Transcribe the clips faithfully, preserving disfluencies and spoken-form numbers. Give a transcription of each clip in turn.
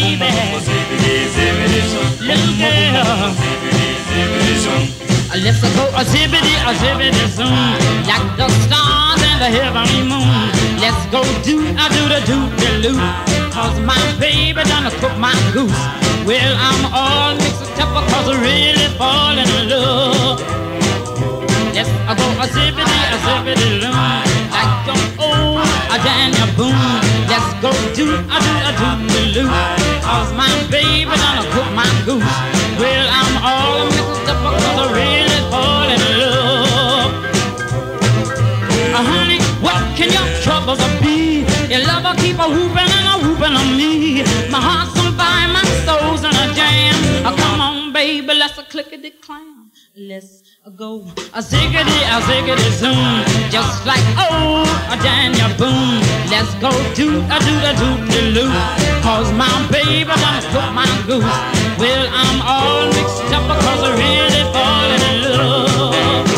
baby, little girl. Let's go a zippity, a zippity zoom, like the stars and the heavenly moon. Let's go do a do the do the loo, cause my baby done cook my goose. Well, I'm all mixed up because I really fall in love. Let's go a zippity, a zippity loom, like the old a Daniel Boone. Let's go do a do a do the loo, cause my baby done cook my goose. Well, I'm all mixed up because I really fall in love. Uh, honey, what can your troubles be? Your lover keep a whooping and a whooping on me. My heart's on fire, my soul's in a jam. Oh, come on, baby, let's a clickety clam. Let's go a ziggity, a ziggity zoom, just like old a Daniel Boone. Let's go do a do a do the loo, cause my baby done cook my goose. Well, I'm all mixed up because I really fall in love.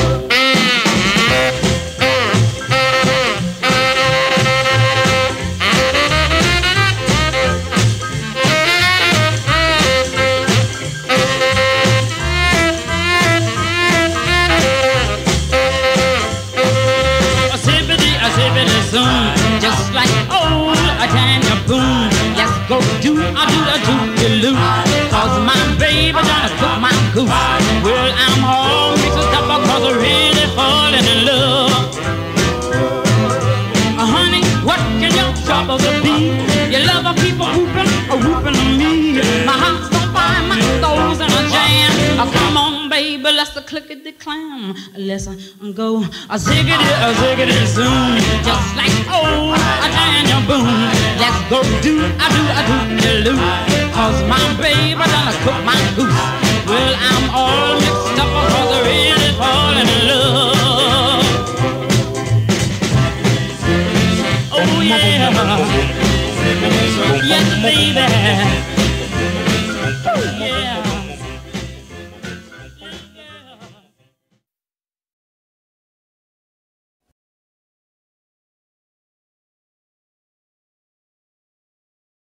Just like old a Daniel Boone. Let's go do a do a do the loo, cause my baby done cook my goose. Well, I'm all mixed up because I really fall in love. Uh, honey, what can your troubles be? Your lover people whooping, a whooping on me. My heart's on fire, my soul's in a jam. Oh, come on, baby, let's a clickety clam. Let's uh, go a ziggity, a ziggity zoom, just like old a Daniel Boone. Let's go do a do a do the loo, cause my baby done cook my goose. Well, I'm all mixed up because I really fall in love. Oh yeah, yes baby.